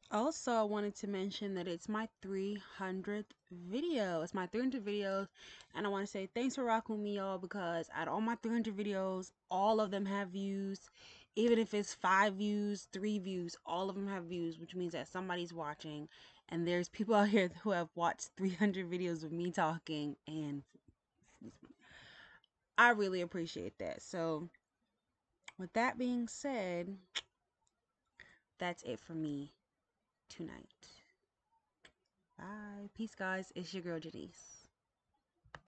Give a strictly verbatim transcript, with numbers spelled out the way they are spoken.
Also, I wanted to mention that it's my three hundredth video. It's my three hundred videos, and I want to say thanks for rocking with me, y'all, because out of all my three hundred videos, all of them have views. Even if it's five views, three views, all of them have views, which means that somebody's watching. And there's people out here who have watched three hundred videos of me talking, and I really appreciate that. So, with that being said, that's it for me tonight. Bye. Peace, guys. It's your girl, Janice.